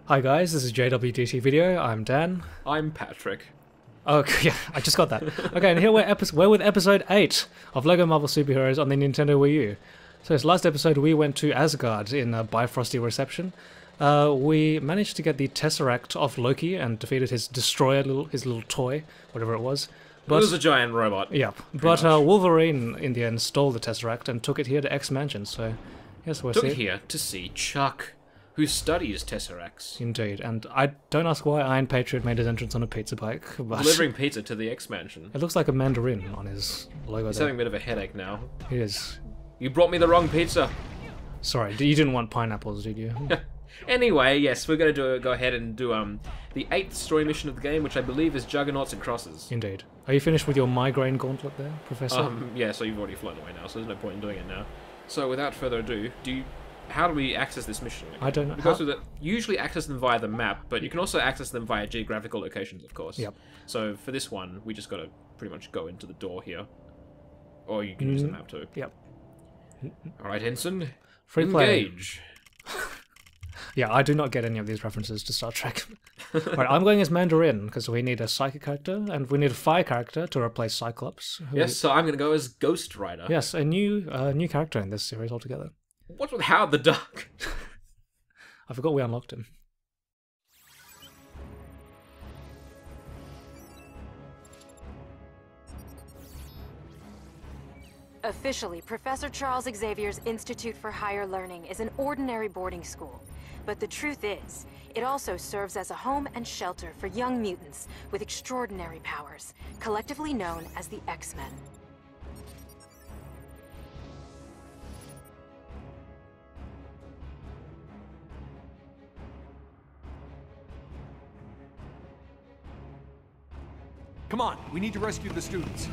Hi guys, this is JWDTVideo. I'm Dan. I'm Patrick. Okay, yeah, I just got that. Okay, and here we're with episode 8 of LEGO Marvel Superheroes on the Nintendo Wii U. So this last episode we went to Asgard in a Bifrosty reception. We managed to get the Tesseract off Loki and defeated his destroyer, his little toy, whatever it was. But, it was a giant robot. Yeah, but Wolverine in the end stole the Tesseract and took it here to X Mansion, so yes, we're Took it here to see Chuck, who studies Tesseracts. Indeed, and I don't ask why Iron Patriot made his entrance on a pizza bike, but... Delivering pizza to the X-Mansion. It looks like a Mandarin on his logo. He's having a bit of a headache now. He is. You brought me the wrong pizza. Sorry, you didn't want pineapples, did you? Anyway, yes, we're going to go ahead and do the 8th story mission of the game, which I believe is Juggernauts and Crosses. Indeed. Are you finished with your migraine gauntlet there, Professor? Yeah, so you've already flown away now, so there's no point in doing it now. So without further ado, how do we access this mission? I don't know. Because usually access them via the map, but you can also access them via geographical locations, of course. Yep. So for this one, we just got to pretty much go into the door here. Or you can use the map too. Yep. Alright, Henson. Free play. Engage. Yeah, I do not get any of these references to Star Trek. Right, I'm going as Mandarin, because we need a psychic character, and we need a fire character to replace Cyclops. Yes, so I'm going to go as Ghost Rider. Yes, a new character in this series altogether. What's with Howard the Duck? I forgot we unlocked him. Officially, Professor Charles Xavier's Institute for Higher Learning is an ordinary boarding school. But the truth is, it also serves as a home and shelter for young mutants with extraordinary powers, collectively known as the X-Men. Come on, we need to rescue the students.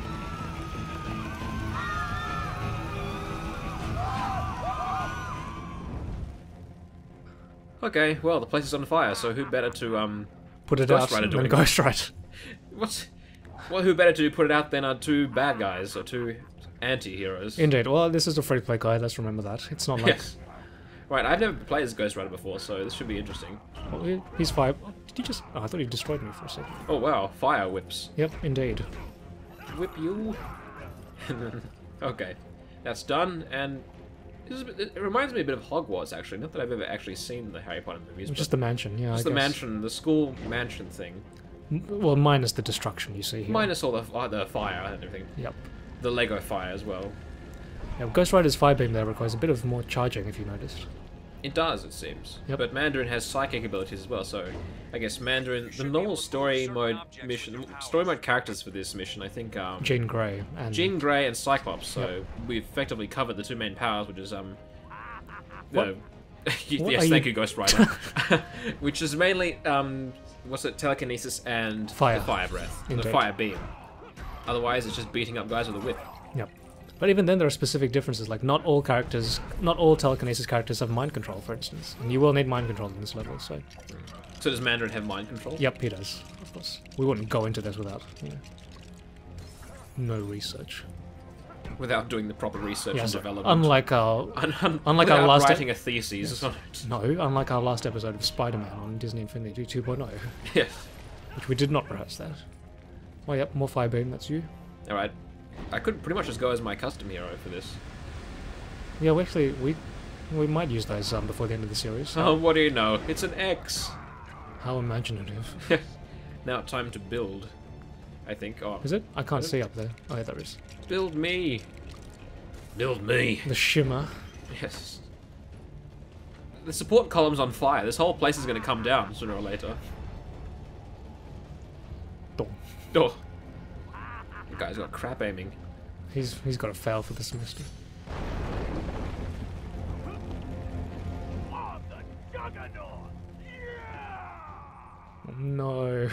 Okay, well, the place is on fire, so who better to, put it out than Ghost Rider. Well, who better to put it out than our two bad guys, or two anti-heroes? Indeed, well, this is a free-play guide, let's remember that. It's not like... Yes. Right, I've never played as Ghost Rider before, so this should be interesting. Oh, he's fire... Did you just... Oh, I thought you destroyed me for a second. Oh, wow, fire whips. Yep, indeed. Whip you. Okay, that's done, and... It reminds me a bit of Hogwarts, actually. Not that I've ever actually seen the Harry Potter movies. Just the mansion, yeah, just the mansion, the school mansion thing. Well, minus the destruction you see here. Minus all the fire and everything. Yep. The Lego fire as well. Yeah, Ghost Rider's fire beam there requires a bit of more charging, if you noticed. It does, it seems. Yep. But Mandarin has psychic abilities as well, so I guess Mandarin... The normal story mode characters for this mission, I think... Jean Grey and... Jean Grey and Cyclops, so we've effectively covered the two main powers, which is, What? yes, thank you, Ghost Rider. Which is mainly, what's it, telekinesis and fire. The fire breath. Indeed. The fire beam. Otherwise, it's just beating up guys with a whip. Yep. But even then, there are specific differences, like not all telekinesis characters have mind control, for instance. And you will need mind control in this level, so... So does Mandarin have mind control? Yep, he does, of course. We wouldn't go into this without, no research. Without doing the proper research and development. Unlike our... unlike our last... writing a thesis. Yes. No, unlike our last episode of Spider-Man on Disney Infinity 2.0. Yes. Which we did not rehearse that. Oh, yep, more fire beam, that's you. Alright. I could pretty much just go as my custom hero for this. Yeah, we might use those before the end of the series. Oh, what do you know? It's an X! How imaginative. Now time to build, I think. Oh, is it? I can't see up there. Oh, yeah, there is. Build me! Build me! The shimmer. Yes. The support column's on fire. This whole place is going to come down sooner or later. Oh. The guy's got crap aiming. He's got to fail for the semester. Oh, the Juggernaut! Oh, no.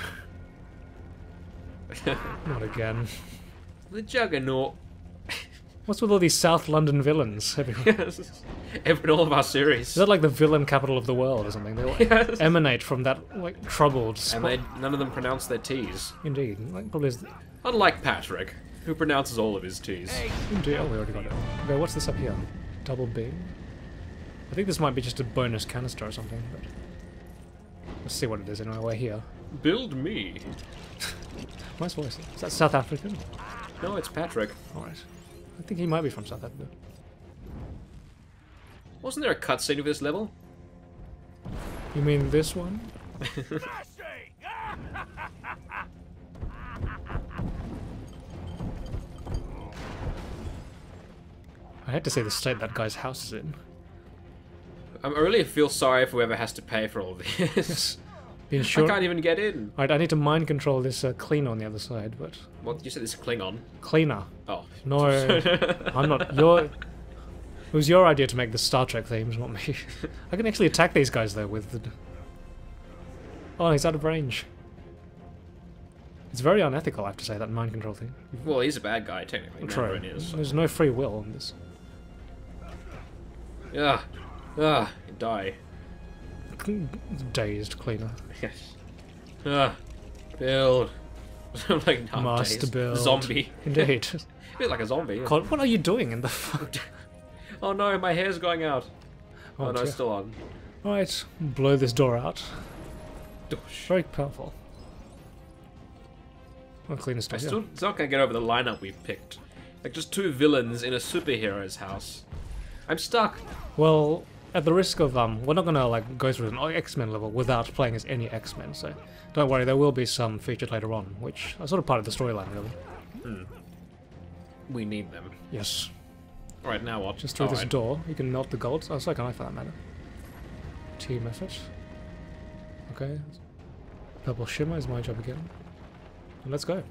Not again. The Juggernaut. What's with all these South London villains everywhere? Yes. In all of our series. Is that like the villain capital of the world or something? They all emanate from that like troubled spot. And none of them pronounce their T's. Indeed. Like, probably is unlike Patrick, who pronounces all of his T's. Indeed. Oh, we already got it. Okay, what's this up here? Double beam? I think this might be just a bonus canister or something, but... Let's see what it is anyway. We're here. Build me. Nice voice. Is that South African? No, it's Patrick. Alright. I think he might be from South Africa. Wasn't there a cutscene of this level? You mean this one? I hate to see the state that guy's house is in. I really feel sorry for whoever has to pay for all this. The I can't even get in. Alright, I need to mind control this cleaner on the other side, but... What, you said this is Klingon? Cleaner. Oh. No, I'm not... It was your idea to make the Star Trek themes, not me. I can actually attack these guys, though, with the... Oh, he's out of range. It's very unethical, I have to say, that mind control thing. Well, he's a bad guy, technically. Mandarin is. There's no free will on this. Die. Dazed cleaner. Yes. Build. Like Master build. Zombie. Indeed. A bit like a zombie. Yeah. God, what are you doing in the fuck? Oh no, my hair's going out. Oh, no, dear. it's still on. Alright, blow this door out. Doosh. Very powerful. I'll clean this door. Still not gonna get over the lineup we've picked. Like just two villains in a superhero's house. I'm stuck. Well, at the risk of we're not gonna like go through an X-Men level without playing as any X-Men, so don't worry, there will be some featured later on, which are sort of part of the storyline, really. We need them. Yes. Alright, now what? Just through this door, you can melt the gold. Oh, so can I for that matter. Team effort. Okay. Purple shimmer is my job again. And let's go.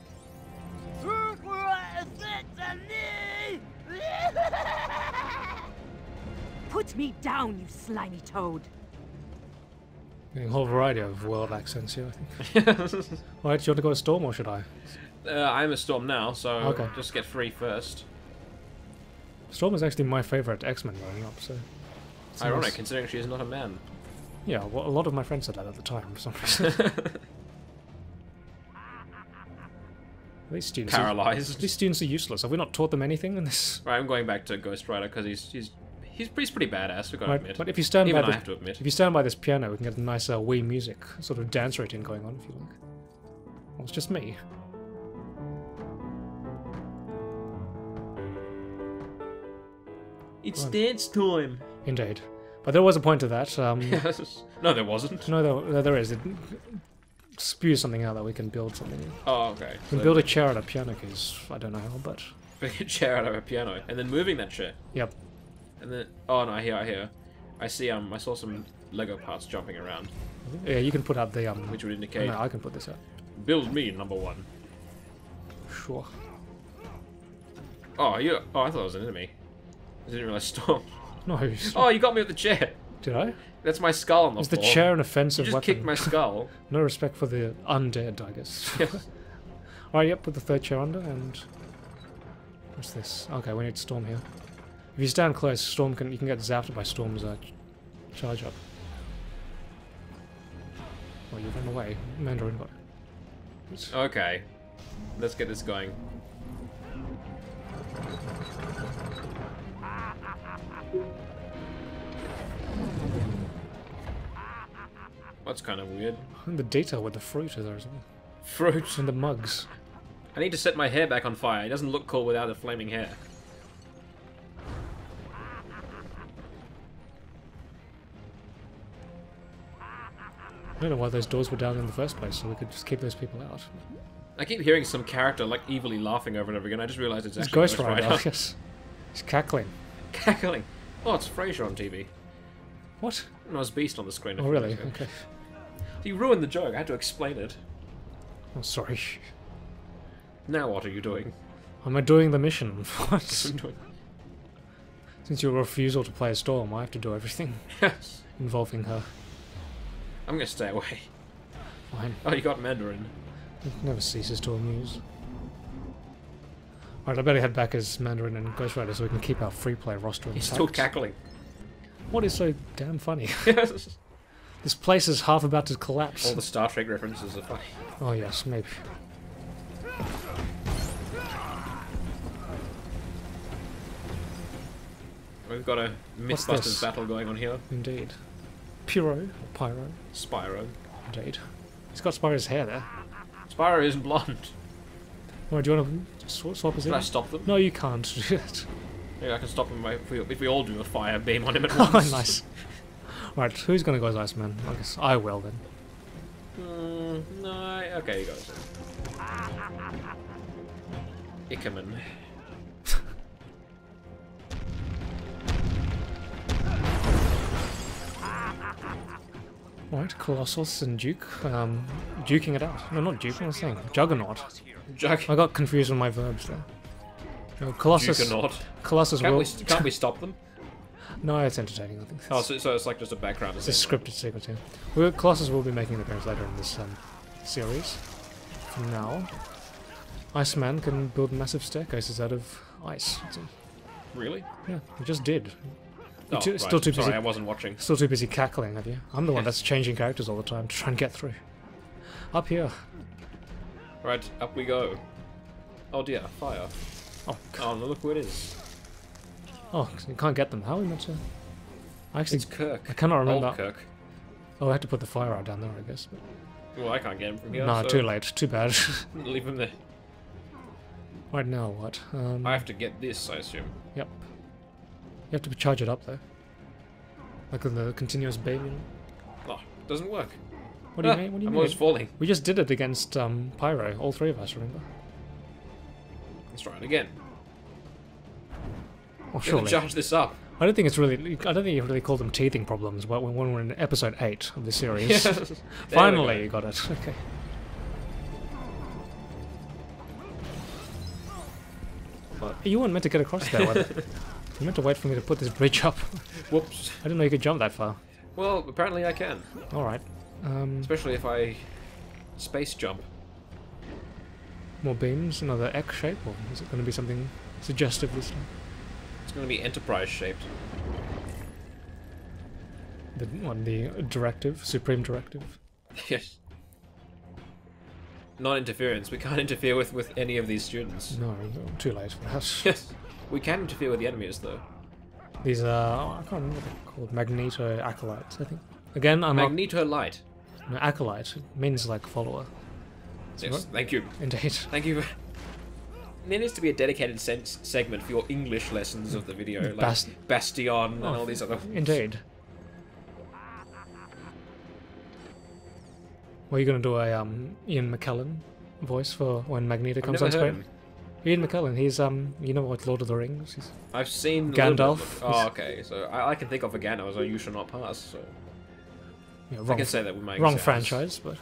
Put me down, you slimy toad. Getting a whole variety of world accents here, I think. Alright, do you want to go to Storm or should I? I'm a Storm now, so okay. Just get free first. Storm is actually my favourite X-Men growing up, so... Ironic, considering she is not a man. Yeah, well, a lot of my friends said that at the time, for some reason. These students Paralyzed. These students are useless. Have we not taught them anything in this? Right, I'm going back to Ghost Rider because he's pretty badass. We gotta admit. But if you stand Even by I have to admit. if you stand by this piano, we can get a nice Wii music sort of dance routine going on, if you like. Well, it's just me. It's dance time. Indeed. But there was a point to that. No, there wasn't. No, there is. It spews something out that we can build something. Oh, okay. We can build a chair out of piano keys. I don't know how, but... Bring a chair out of a piano, and then moving that chair. Yep. And then... Oh, no, I hear. I see, I saw some Lego parts jumping around. Yeah, you can put out the, Which would indicate... No, I can put this out. Build me, number one. Sure. Oh, I thought it was an enemy. I didn't realize Storm. No. Oh, you got me with the chair. Did I? That's my skull on the Is floor. the chair an offensive You just weapon? kicked my skull. No respect for the undead, I guess. Yes. Alright, yep, put the third chair under, and... What's this? Okay, we need Storm here. If you stand close, Storm you can get zapped by Storm's charge up. Oh, you ran away. Mandarin got it. Okay. Let's get this going. That's kind of weird. And the detail with the fruit is there as well. Fruit. And the mugs. I need to set my hair back on fire. It doesn't look cool without the flaming hair. I don't know why those doors were down in the first place, so we could just keep those people out. I keep hearing some character like evilly laughing over and over again. I just realized it's It's actually Ghost Rider, yes. He's cackling. Cackling. Oh, it's Frasier on TV. What? No, it's Beast on the screen. Oh, really? Okay. You ruined the joke. I had to explain it. Oh, sorry. Now what are you doing? Am I doing the mission? What? Doing? Since your refusal to play a Storm, I have to do everything Yes. involving her. I'm gonna stay away. Fine. Oh, you got Mandarin. It never ceases to amuse. Alright, I better head back as Mandarin and Ghost Rider so we can keep our free play roster intact. He's still cackling. What is so damn funny? Yes. This place is half about to collapse. All the Star Trek references are funny. Oh yes, maybe. We've got a What's Mythbusters this? battle going on here. Indeed. Pyro. Pyro. Spyro. Indeed. He's got Spyro's hair there. Spyro isn't blonde. Or do you want to swap his Can in? I stop them? No, you can't do it. Maybe I can stop them if we all do a fire beam on him at Oh, once. nice. Right, who's going to go as Iceman? I guess I will then. No, okay, you guys. Ickerman. Right, Colossus and Duke. Duking it out. No, not Duke, what was I saying? Juggernaut. I got confused with my verbs there. No, Colossus. Juggernaut. Colossus will. Can't we stop them? No, it's entertaining, I think. Oh, so it's like just a background. It's a scripted sequence, yeah. Colossus will be making an appearance later in this series. For now, Iceman can build massive staircases out of ice. Really? Yeah, he just did. Oh, Still right. too busy. Sorry, I wasn't watching. Still too busy cackling, have you? I'm the one that's changing characters all the time to try and get through. Up here. Right, up we go. Oh dear, fire. Oh, Oh no, look who it is. oh, you can't get them. How are we meant to? I actually, It's Kirk. I cannot remember. Old Kirk. Oh, I had to put the fire out down there, I guess. But... Well, I can't get him from here. no, so too late. Too bad. Leave him there. Right now, what? I have to get this, I assume. Yep. You have to charge it up though. Like in the continuous beam. You know? Oh, doesn't work. What do you mean? What do you I'm mean? always falling. We just did it against Pyro. All three of us, remember? Let's try it again. Oh, Gonna surely. charge this up. I don't think it's really. I don't think you really call them teething problems. But when we're in episode 8 of the series, There we finally go. you got it. Okay. But you weren't meant to get across there. Were you? You meant to wait for me to put this bridge up. Whoops. I didn't know you could jump that far. Well, apparently I can. All right. Especially if I space jump. More beams, another X shape, or is it going to be something suggestive this time? It's going to be Enterprise shaped. The directive, supreme directive. Yes. Non-interference. We can't interfere with any of these students. No, too late for that. Yes. We can interfere with the enemies, though. These are, I can't remember what they're called, Magneto Acolytes, I think. Again, I'm Magneto Light. not... No, Acolyte, it means like follower. Yes, thank you. Indeed. Thank you. There needs to be a dedicated segment for your English lessons of the video, like Bastion and all these other... Indeed. Were you going to do a Ian McKellen voice for when Magneto comes on I've never heard screen? him. Ian McKellen, he's you know what Lord of the Rings? He's I've seen Gandalf. Oh, okay. So I can think of a Gandalf, so you shall not pass. So yeah, I wrong, can say that with my wrong exams. franchise, but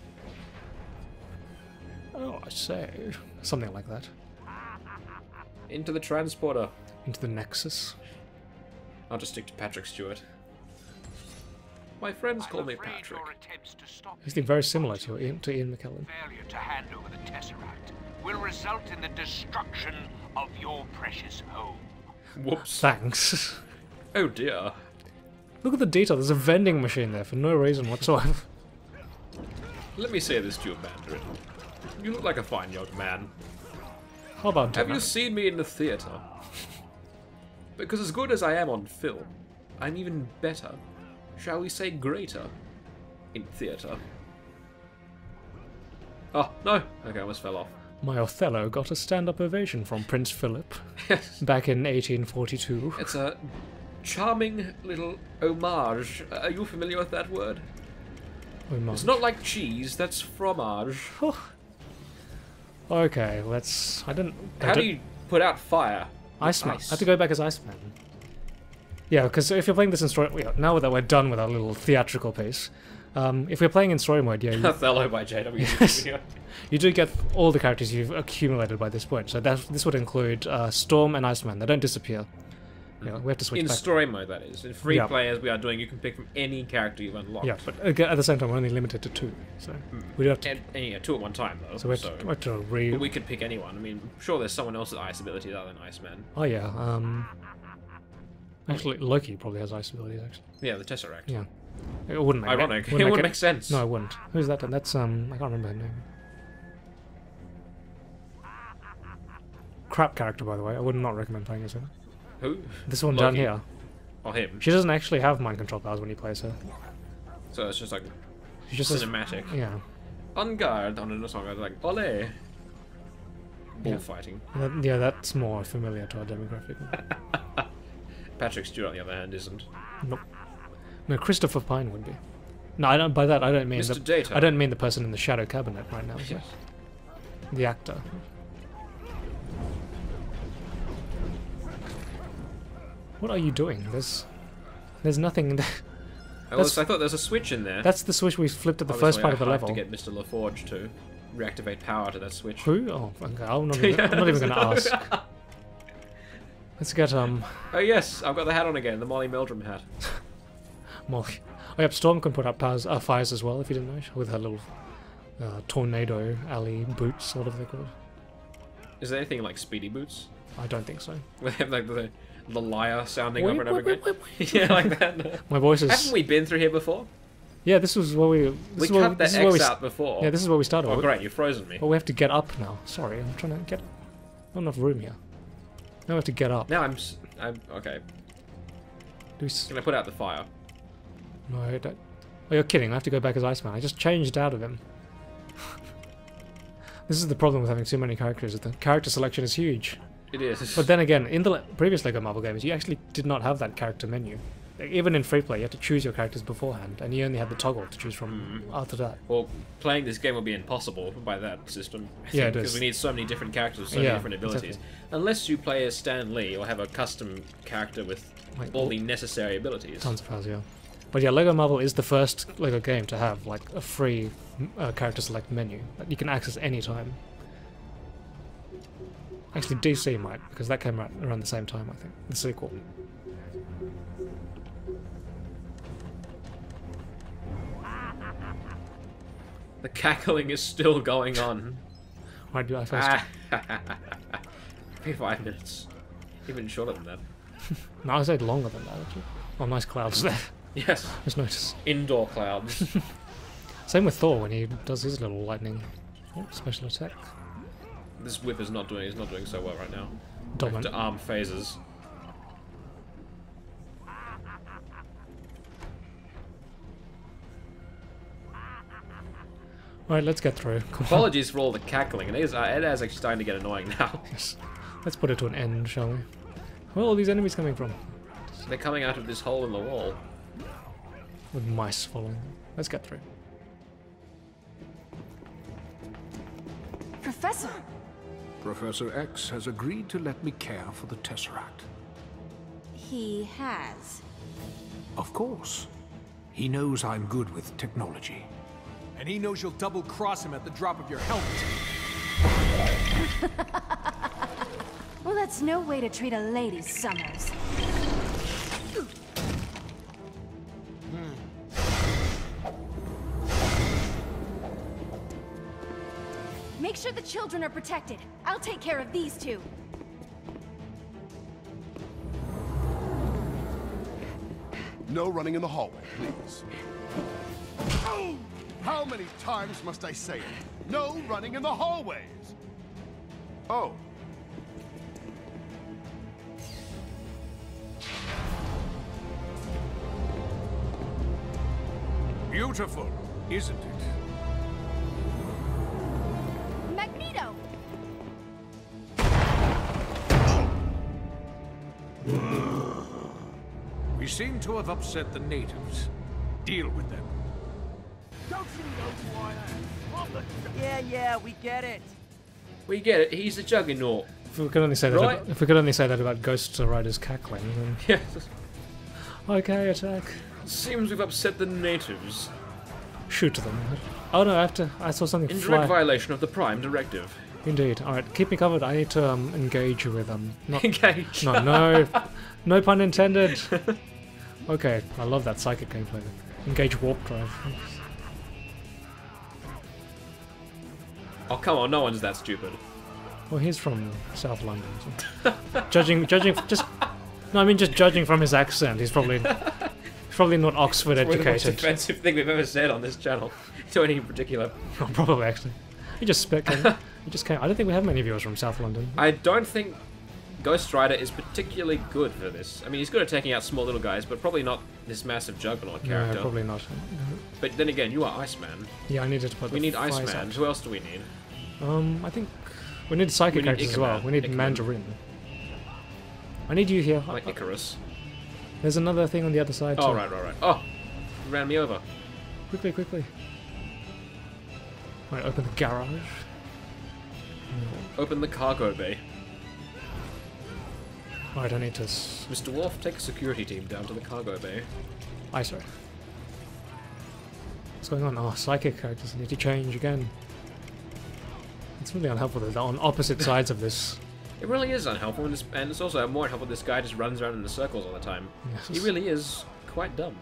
oh, I say something like that. Into the transporter. Into the Nexus. I'll just stick to Patrick Stewart. My friends call me Patrick. He's very similar to Ian McKellen. Failure to hand over the Tesseract will result in the destruction of your precious home. Whoops. Thanks. Oh dear. Look at the detail. There's a vending machine there for no reason whatsoever. Let me say this to you, Mandarin. You look like a fine young man. How about Have dinner? you seen me in the theatre? Because as good as I am on film, I'm even better, shall we say greater, in theatre. Oh, no! Okay, I almost fell off. My Othello got a stand-up ovation from Prince Philip Yes. back in 1842. It's a charming little homage. Are you familiar with that word? Homage. It's not like cheese, that's fromage. Okay, let's... I don't... How do you put out fire? Iceman. Ice. I have to go back as Iceman. Yeah, because if you're playing this in story... Now that we're done with our little theatrical piece, if we're playing in story mode, yeah, Othello by JWDTVideo. you do get all the characters you've accumulated by this point. So this would include Storm and Iceman. They don't disappear. Yeah, we have to switch In back. story mode, that is. In free Yeah. play, as we are doing, you can pick from any character you've unlocked. Yeah, but again, at the same time, we're only limited to 2. So we do have to... And yeah, 2 at one time, though. So we have to re... But we could pick anyone. I mean, I'm sure there's someone else with ice abilities other than Iceman. Oh yeah, actually Loki probably has ice abilities actually. Yeah, the Tesseract. Yeah. It wouldn't make Ironic. wouldn't It wouldn't it- make sense. No, it wouldn't. Who's that then? That's I can't remember her name. Crap character, by the way. I would not recommend playing as her. Who? This one down Loki. here. Oh, him. She doesn't actually have mind control powers when you play as her. So it's just like He just says, cinematic. yeah. On guard on a song. I was like, ole. Bullfighting. Yeah, that's more familiar to our demographic. Patrick Stewart, on the other hand, isn't. Nope. No, Christopher Pine would be. No, I don't. By that, I don't mean Mr. Data. I don't mean the person in the shadow cabinet right now. So. The actor. What are you doing? There's nothing in there. I thought there was a switch in there. That's the switch we flipped at the first part of the level. I have to get Mr. LaForge to reactivate power to that switch. Who? Oh, okay. I'm not even going to ask. Let's get Oh yes, I've got the hat on again, the Molly Meldrum hat. Molly. Oh, yep. Storm can put up fires as well, if you didn't know, with her little tornado alley boots, whatever they're called. Is there anything like speedy boots? I don't think so. They have like the lyre sounding over and over again. Yeah, like that. My voice is. Haven't we been through here before? Yeah, this was where we. We cut that X out before. Yeah, this is where we started. Oh great, you've frozen me. Well, we have to get up now. Sorry, I'm trying to get. Not enough room here. Now we have to get up. Now I'm okay. Can I put out the fire? No, I don't. Oh, you're kidding. I have to go back as Iceman. I just changed out of him. This is the problem with having too many characters. The character selection is huge. It is. But then again, in the previous LEGO Marvel games, you actually did not have that character menu. Like, even in free play, you had to choose your characters beforehand, and you only had the toggle to choose from after that. Well, playing this game will be impossible by that system. Yeah, it is. Because we need so many different characters, so many different abilities. Exactly. Unless you play as Stan Lee or have a custom character with Like, all the necessary abilities. Tons of powers, yeah. But yeah, LEGO Marvel is the first LEGO game to have like a free character select menu that you can access anytime. Actually, DC might, because that came out around the same time, I think. The sequel. The cackling is still going on. Why do I first? 5 minutes. Even shorter than that. No, I said longer than that, actually. Oh, nice clouds there. Yes. Just notice. Indoor clouds. Same with Thor when he does his little lightning special attack. This whip is not doing so well right now. Dominant. To arm phases. Alright, let's get through. Apologies for all the cackling. It is actually starting to get annoying now. Yes. Let's put it to an end, shall we? Where are all these enemies coming from? They're coming out of this hole in the wall. With mice following them. Let's get through. Professor! Professor X has agreed to let me care for the Tesseract. He has. Of course. He knows I'm good with technology. And he knows you'll double-cross him at the drop of your helmet. Well, that's no way to treat a lady, Summers. Make sure the children are protected. I'll take care of these two. No running in the hallway, please. Oh! How many times must I say it? No running in the hallways! Oh. Beautiful, isn't it? Magneto! We seem to have upset the natives. Deal with them. Don't you know who I am? Yeah, we get it. We get it. He's a Juggernaut. If we could only say that, Right. if we could only say that about Ghost Rider's cackling, then Yes. okay, attack. Seems we've upset the natives. Shoot them. Oh no, I saw something In fly. direct violation of the Prime Directive. Indeed. All right, keep me covered. I need to engage with not Engage. no pun intended. Okay, I love that psychic gameplay. Engage warp drive. Oh come on, no one's that stupid. Well, he's from South London. So. judging just no, I mean just judging from his accent, he's probably not Oxford It's the most educated. offensive thing we've ever said on this channel to any in particular. Oh, probably actually. He just came. I don't think we have many viewers from South London. I don't think Ghost Rider is particularly good for this. I mean, he's good at taking out small little guys, but probably not this massive Juggernaut character. No, probably not. But then again, you are Iceman. Yeah, I needed to put We the need fires Iceman. out. Who else do we need? I think we need psychic We need characters as well. Ikeman. We need Ikeman. Mandarin. I need you here. Like Icarus. There's another thing on the other side. Oh, too. right. Oh! You ran me over. Quickly. Right, open the garage. Open the cargo bay. Right, I need to... Mr. Wolf, take a security team down to the cargo bay. Aye, sir. What's going on? Oh, psychic characters need to change again. It's really unhelpful that they're on opposite sides of this. It really is unhelpful, and it's also more unhelpful this guy just runs around in the circles all the time. Yes. He really is quite dumb.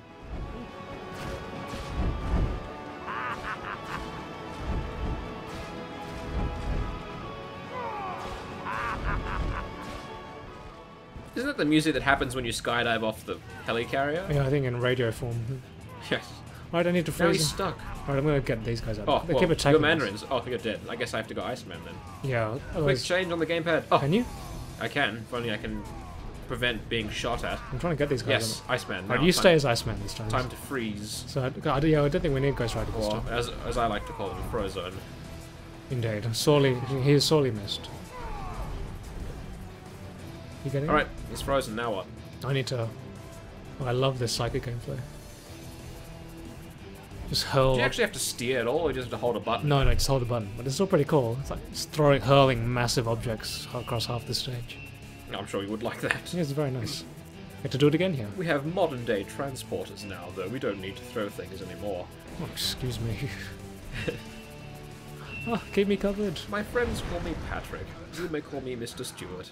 Isn't that the music that happens when you skydive off the helicarrier? Yeah, I think in radio form. Yes. Right, I need to Now freeze he's them. stuck. Right, I'm gonna get these guys out. Oh, They well, keep attacking you're us. Mandarins. Oh, you're dead. I guess I have to go Iceman then. Yeah, Quick otherwise... change on the gamepad. Oh, Can you? I can. If only I can prevent being shot at. I'm trying to get these guys Yes, Iceman. Right, now. you Time- stay as Iceman this time. Time to freeze. So, yeah, I don't think we need Ghost Rider this Or, time. as I like to call it, a Frozone. Indeed. He is sorely missed. You getting it? Alright, he's frozen. Now what? I need to... Oh, I love this psychic gameplay. Just hurl... Do you actually have to steer at all, or just have to hold a button? No, just hold a button. But it's still pretty cool. It's like just hurling massive objects across half the stage. I'm sure you would like that. Yeah, it's very nice. Get to do it again here. We have modern-day transporters now, though. We don't need to throw things anymore. Oh, excuse me. Oh, keep me covered. My friends call me Patrick. You may call me Mr. Stewart.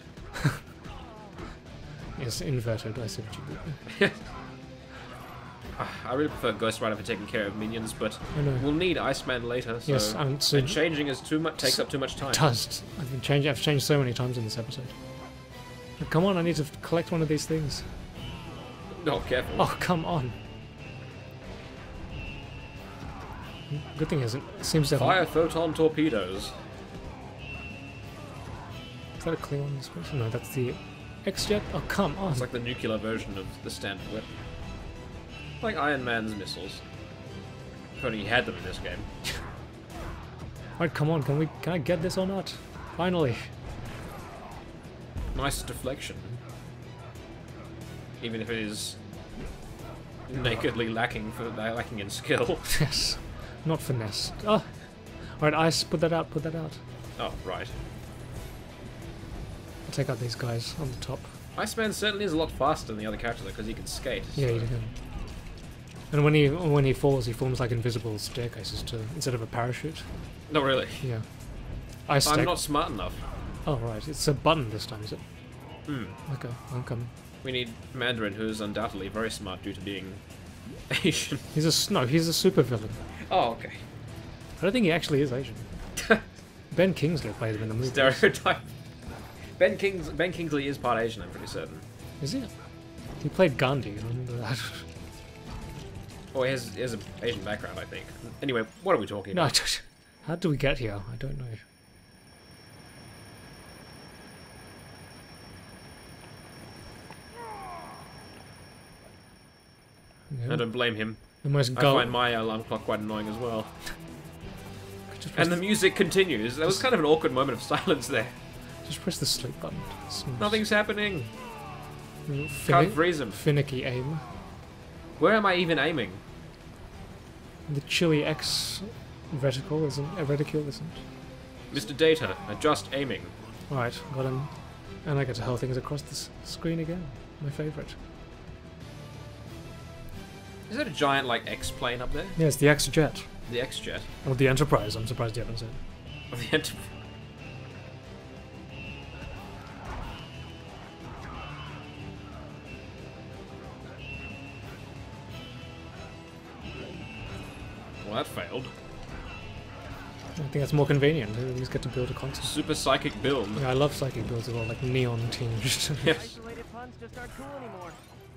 Yes, inverted, I said you. I really prefer Ghost Rider for taking care of minions, but I know. we'll need Iceman later, so... Yes, so and changing is takes up too much time. It does. I've changed so many times in this episode. But come on, I need to collect one of these things. Oh, careful. Oh, come on. Good thing is, it seems to have... Fire photon torpedoes. Is that a Klingon space? No, that's the X-Jet. Oh, come on. It's like the nuclear version of the standard weapon. Like Iron Man's missiles. If only he had them in this game. Right, come on, can I get this or not? Finally. Nice deflection. Even if it is nakedly lacking in skill. Yes. Not finesse. Oh. Alright, ice, put that out. Oh, right. I'll take out these guys on the top. Iceman certainly is a lot faster than the other characters because he can skate. Yeah, so. you can. And when he falls, he forms like invisible staircases too, instead of a parachute. Not really. Yeah. I'm not smart enough. Oh right, it's a button this time, is it? Hmm. Okay, I'm coming. We need Mandarin, who is undoubtedly very smart due to being Asian. He's a super villain. Oh, okay. I don't think he actually is Asian. Ben Kingsley played him in the movie. Stereotype. Ben Kingsley is part Asian, I'm pretty certain. Is he? He played Gandhi. I remember that. Oh, he has an Asian background, I think. Anyway, what are we talking No, about? how did we get here? I don't know. Yeah. I don't blame him. The most I find my alarm clock quite annoying as well. Just press And the music continues. There was kind of an awkward moment of silence there. Just press the sleep button. Nothing's happening. Can't Finicky, freeze him. finicky aim. Where am I even aiming? The chili X reticule isn't. Mr. Data, adjust aiming. Alright, got him. And I get to hurl things across the screen again. My favourite. Is that a giant, like, X-plane up there? Yeah, it's the X-Jet. The X-Jet? Or the Enterprise, I'm surprised you haven't said. Or the Enterprise? Well, that failed. I think that's more convenient. We just get to build a console. Super psychic build. Yeah, I love psychic builds as well, like neon tinged. Yes. Isolated puns just aren't cool anymore.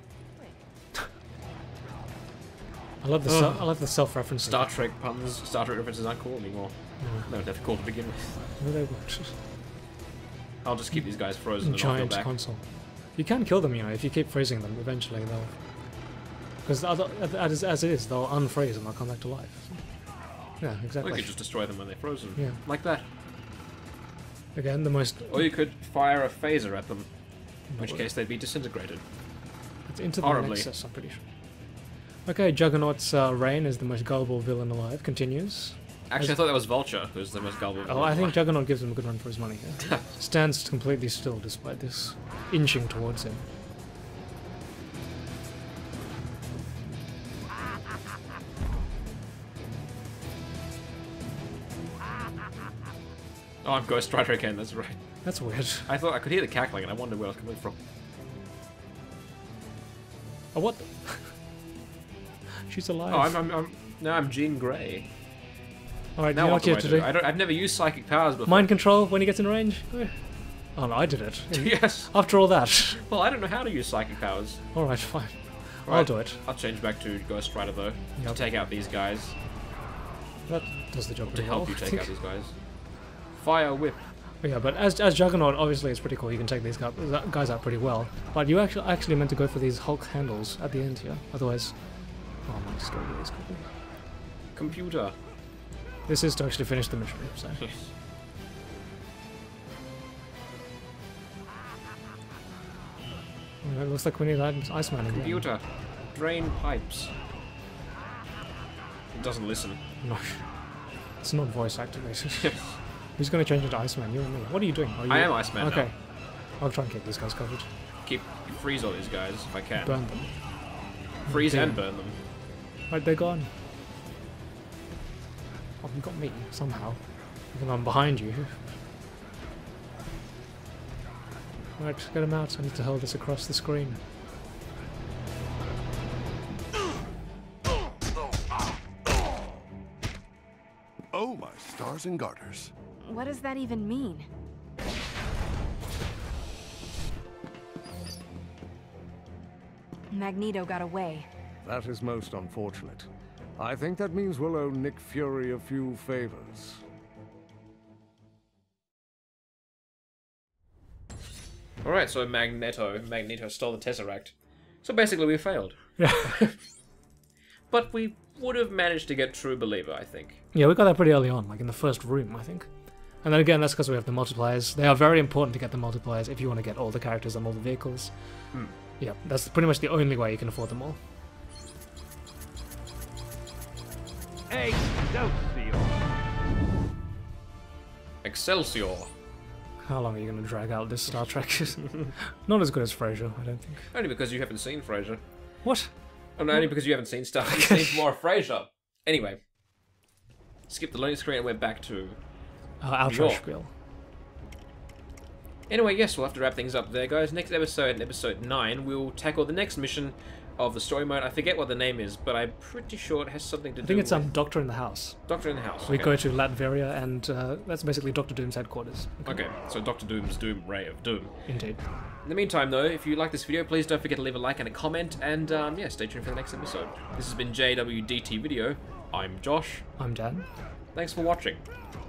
I love the self-reference. Star Trek puns, Star Trek references aren't cool anymore. No. They were never cool to begin with. No, they weren't. I'll just keep these guys frozen and I'll go Giant back. console. You can kill them, you know, if you keep freezing them. Eventually, they'll. Because as it is, they'll unfreeze and they'll come back to life. Yeah, exactly. Or you could just destroy them when they're frozen. Yeah. Like that. Again, the most. Or you could fire a phaser at them. In which case they'd be disintegrated. It's into the horribly. Nexus, I'm pretty sure. Okay, Juggernaut's reign as the most gullible villain alive continues. Actually, I thought that was Vulture, who's the most gullible. Oh, I think Juggernaut gives him a good run for his money here. Stands completely still despite this inching towards him. Oh, I'm Ghost Rider again, that's right. That's weird. I thought I could hear the cackling and I wondered where it was coming from. Oh, what? She's alive. Oh, now I'm Jean Grey. Alright, Now now what what you do have I to do? do? I've never used psychic powers before. Mind control when he gets in range? Oh no, I did it. Yes. After all that. Well, I don't know how to use psychic powers. Alright, fine. I'll Right, do it. I'll change back to Ghost Rider though, Yep. to take out these guys. That does the job To pretty help well. you take out these guys. Fire whip. Yeah, but as Juggernaut, obviously it's pretty cool. You can take these guys out pretty well. But you actually meant to go for these Hulk handles at the end here. Otherwise, oh, I might destroy these quickly. Computer. This is to actually finish the mission. So. Yes. It looks like we need Iceman again. Computer. Drain pipes. It doesn't listen. No, it's not voice activated. Who's going to change it to Iceman? You and me. What are you doing? Are you... I am Iceman Okay. now. I'll try and keep these guys covered. Freeze all these guys if I can. Burn them. Freeze Okay. and burn them. Right, they're gone. Oh, you got me, somehow. Even though I'm behind you. Right, get him out. I need to hold this across the screen. Oh, my stars and garters. What does that even mean? Magneto got away. That is most unfortunate. I think that means we'll owe Nick Fury a few favors. Alright, so Magneto stole the Tesseract. So basically we failed. Yeah. But we would have managed to get True Believer, I think. Yeah, we got that pretty early on, like in the first room, I think. And then again, that's because we have the multipliers. They are very important to get the multipliers if you want to get all the characters and all the vehicles. Yeah, that's pretty much the only way you can afford them all. Excelsior. How long are you going to drag out this Star Trek? Not as good as Frasier, I don't think. Only because you haven't seen Frasier. What? Oh, no, only because you haven't seen stuff. You've seen more of Frasier. Anyway. Skip the loading screen and we're back to outro York. spiel. Anyway, yes, we'll have to wrap things up there, guys. Next episode, in episode 9, we'll tackle the next mission of the story mode. I forget what the name is, but I'm pretty sure it has something to do with... I think it's Doctor in the House. Doctor in the House. We okay. go to Latveria, and that's basically Doctor Doom's headquarters. Okay, so Doctor Doom's Doom Ray of Doom. Indeed. In the meantime, though, if you like this video, please don't forget to leave a like and a comment, and yeah, stay tuned for the next episode. This has been JWDTVideo. I'm Josh. I'm Dan. Thanks for watching.